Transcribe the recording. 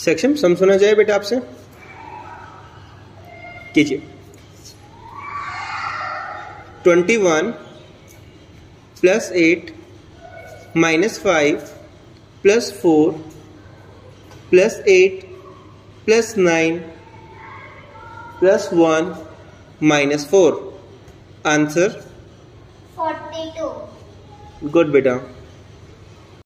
Section सम सुना जाए बेटा आपसे, कीजिए। 21 + 8 - 5 + 4 + 8 + 9 + 1 - 4। आंसर 42। गुड बेटा।